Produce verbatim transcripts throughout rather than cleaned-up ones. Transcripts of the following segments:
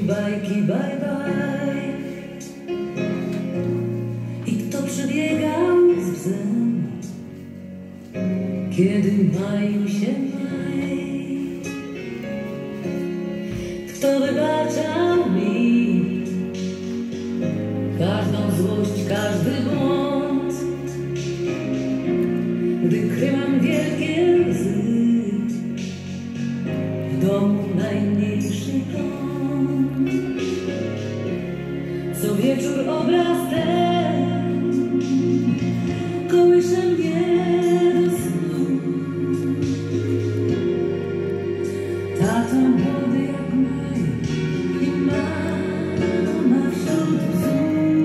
bajki, bye bye. I kto przebiegał z bzem, kiedy maił się maj? Kto wybaczał mi każdą złość, każdy błąd, gdy kryłam wielkie łzy w domu najmniejszy kąt. Co wieczór obraz ten kołysze mnie do snu. Tato młody jak maj i mama wśród bzu.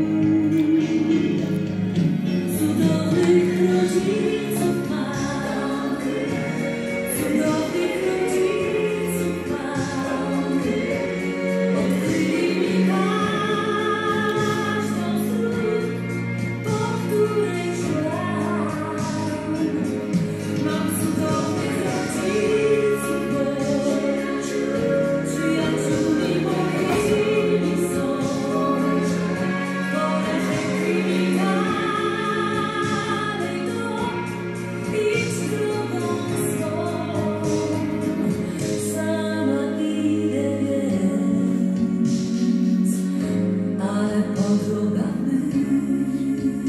Cudownych rodziców mam, cudownych rodziców mam. Odkryli mi każdą z dróg, po której szłam. Mam cudownych rodziców, bo przyjaciółmi moimi są. Pole rzekli mi dalej do, idź drogą swą. Sama idę więc, ale po drogach mych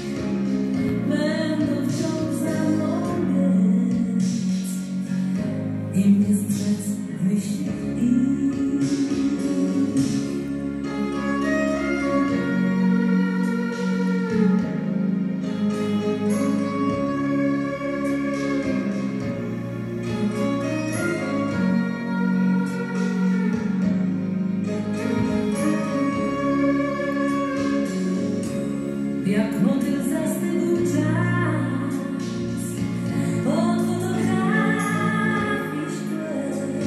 będą wciąż za mną biec i mnie strzec w myśli ich. Jak motyl zastygł czas od fotografii szkielet.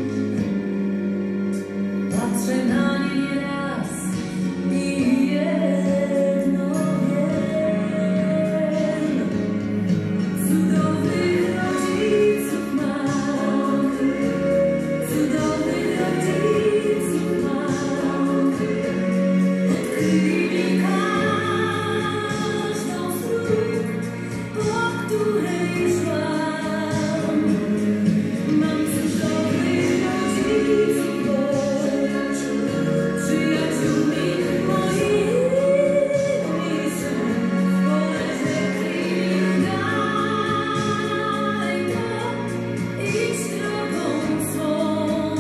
Patrzę na nie nieraz i jedno wiem: cudownych rodziców mam, cudownych rodziców mam. Odkryli mi każdą z dróg, po której szłam. Mam cudownych rodziców, bo przyjaciółmi moimi są. Pole rzekli mi dalej do, idź drogą swą.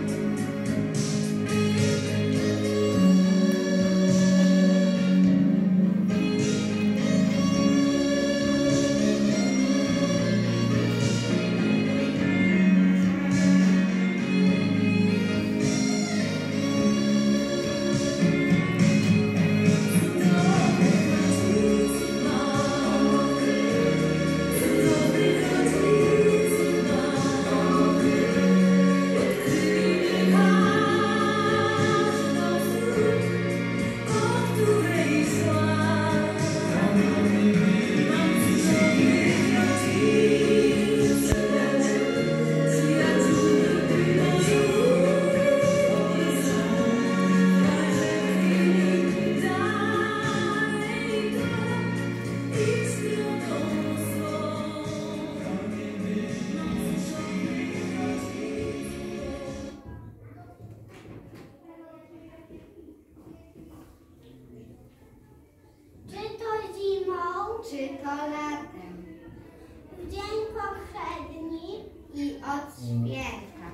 Czy to latem, w dzień powszedni i od święta.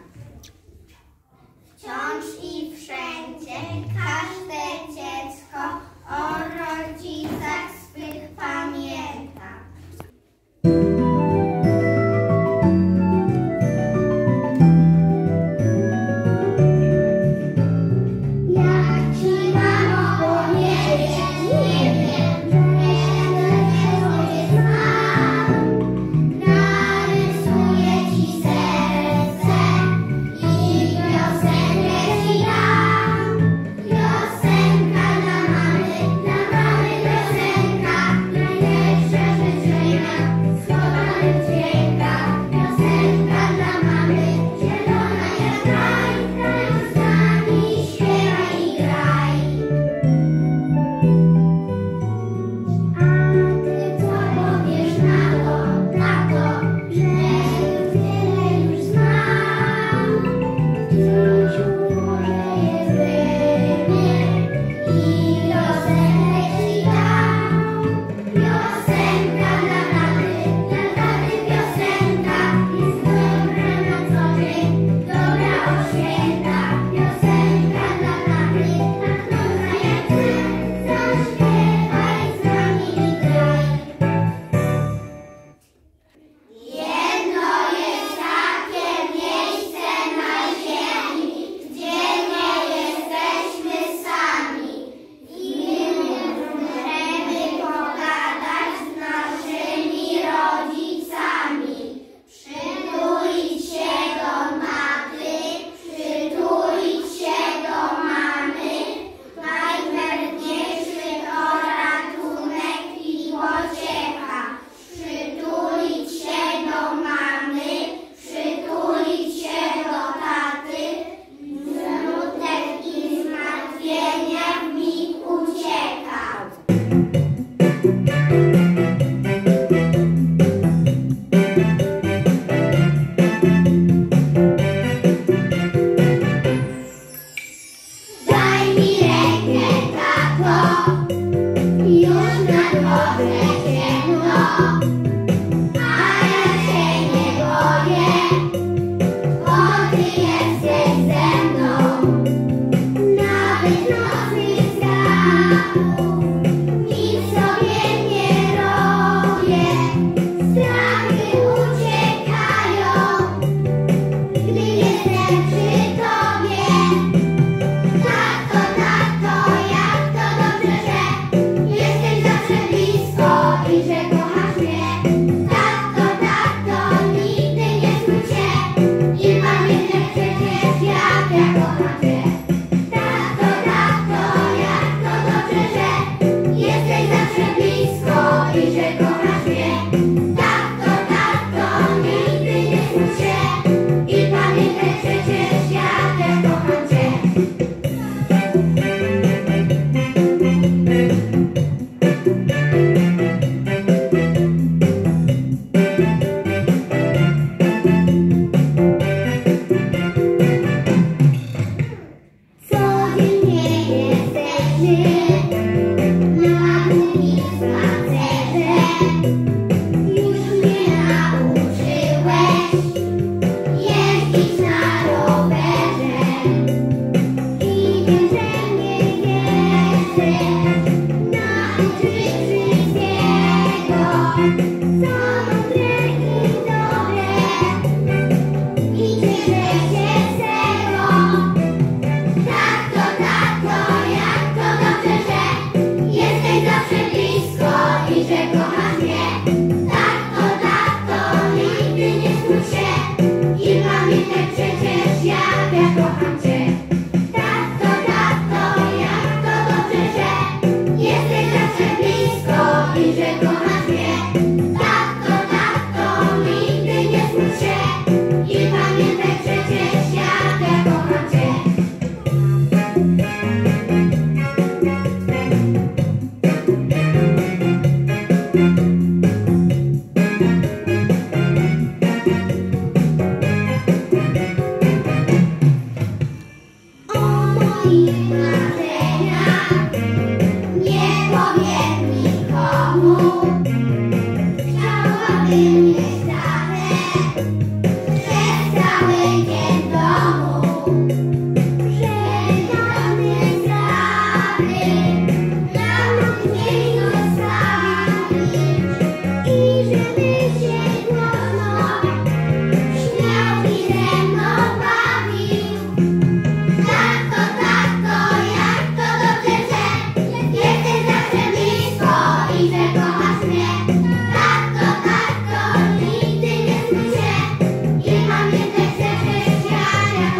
Wciąż i wszędzie każde dziecko o rodzicach swych pamięta. Jak ci mamo powiedzieć, nie wiem. Narysuję ci serce.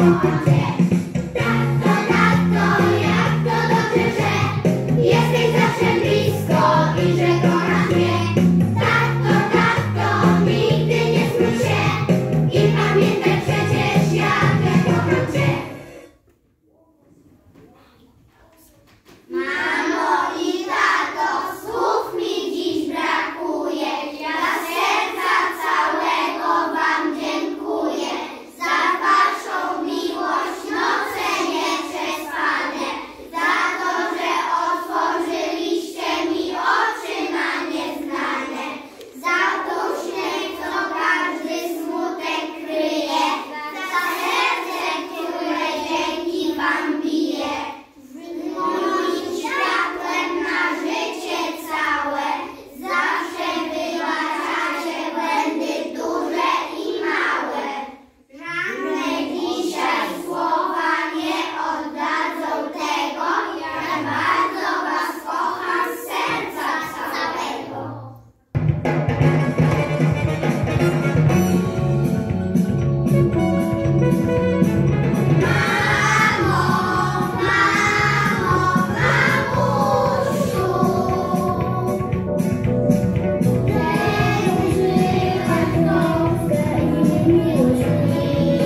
kocham cię. Tato, tato, jak to dobrze, że jesteś zawsze blisko i że kochasz mnie. Tato, tato, nigdy nie smuć się i pamiętaj przecież, jak ja kocham cię. Mamo i tato, słów mi dziś brakuje. Dla serca całego wam dziękuję. Za waszą miłość noce nieprzespane. Za to, że otworzyliście mi oczy na nieznane. Za tą śnieg, co każdy smutek kryje. Za serce, które dzięki wam bije. Moim światłem na życie całe. Zawsze wybaczacie błędy duże i małe. Żadne dzisiaj słowa nie oddadzą tego, jak bardzo was kocham z serca całego. Mamo, mamo, mamusiu, przeżyłaś troskę i miłość mi.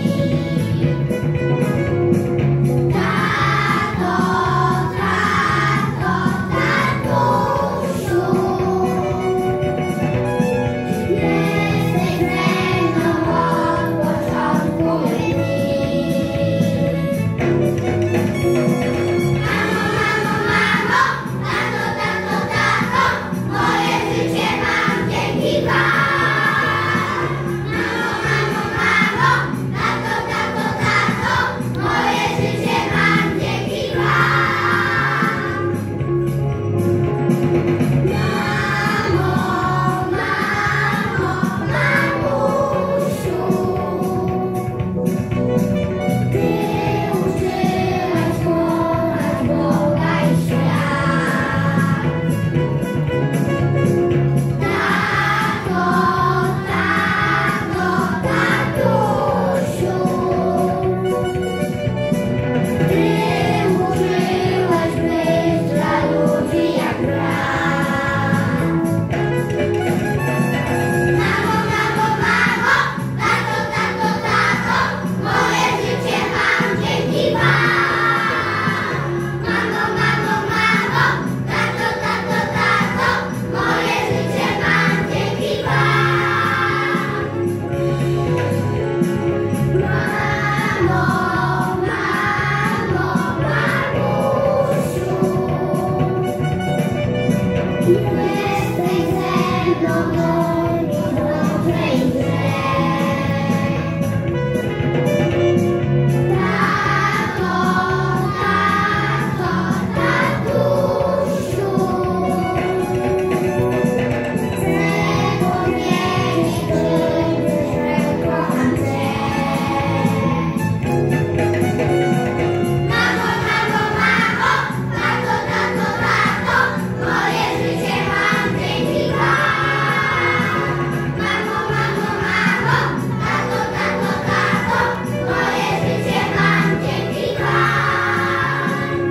Tato, tato, tatusiu, jesteś ze mną od początku dni. Mamo, mamo, mamo, tato, tato, tato, moje życie mam dzięki wam. Mamo, mamo, mamo, tato, tato, tato, moje życie mam dzięki wam. Mamo, mamo, mamusiu, ty uczyłaś kochać Boga i świat. Tato, tato, tatusiu, ty uczyłaś być dla ludzi jak brat. Mamo, mamo, mamo, tato, tato, tato, moje życie mam dzięki wam. Mamo, mamo, mamo, tato, tato, tato, moje życie mam dzięki wam. Mamo, mamo, mamusiu, jesteś ze mną w dobrze i źle. Tato, tato, tatusiu, chcę powiedzieć, że kocham cię. Mamo, mamo, mamo, tato, tato, tato, moje życie mam dzięki wam. Mamo, mamo, mamo, tato, tato, tato, moje życie mam dzięki wam.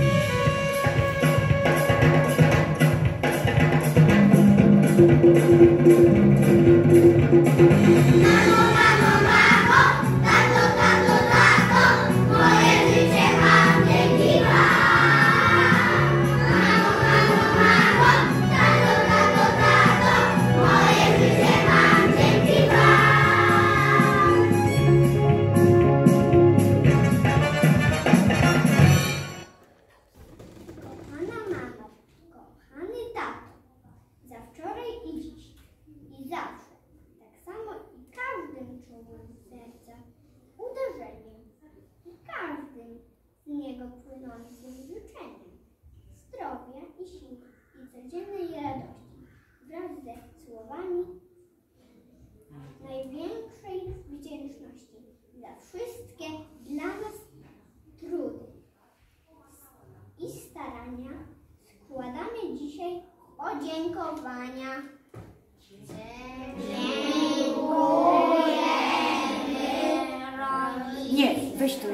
Mamo, mamo, mamo, tato, tato, tato, moje życie mam dzięki wam. Mamo, mamo, mamo, tato, tato, tato, moje życie mam dzięki wam. Kochana mamo, kochany tato, za wczoraj i dziś i zawsze, tak samo i każdym czułym serca uderzeniem i każdym z niego płynącym życzeniem zdrowia i sił i codziennej radości wraz ze słowami największej wdzięczności za wszystkie dla nas trudy i starania składamy dzisiaj podziękowania. Dziękujemy rodzicom. Nie, weź to.